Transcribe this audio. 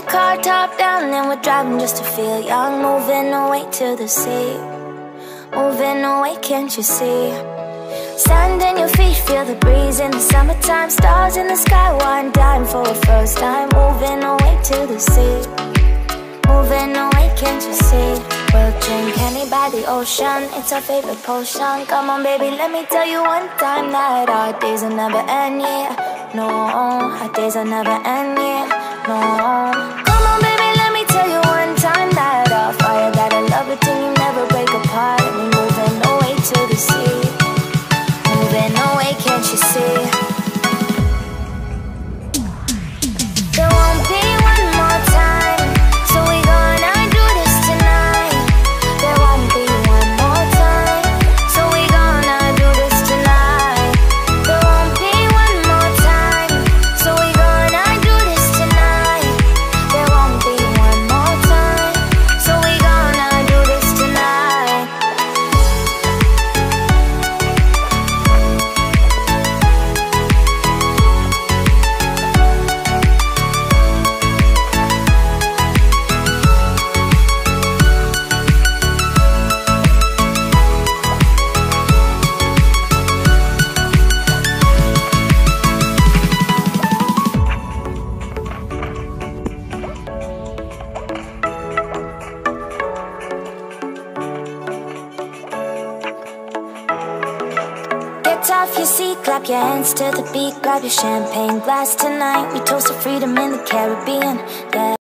car top down and we're driving just to feel young. Moving away to the sea, moving away, can't you see? Stand on your feet, feel the breeze in the summertime. Stars in the sky, one dime for a first time. Moving away to the sea, moving away, can't you see? We'll drink honey by the ocean, it's our favorite potion. Come on baby, let me tell you one time that our days will never end, yeah. No, our days will never end, yeah. No. Come on baby, let me tell you one time that our fire got a love it till you never break apart. And we're moving away to the sea, moving away, can't you see? There won't be one more time, so we gonna do this tonight. There won't be one more time, so we gonna do this tonight. There won't be one more time, so we gonna do this tonight. There won't be one more time, so we gonna do this tonight. Get off your seat, clap your hands to the beat. Grab your champagne glass tonight. We toast to freedom in the Caribbean, yeah.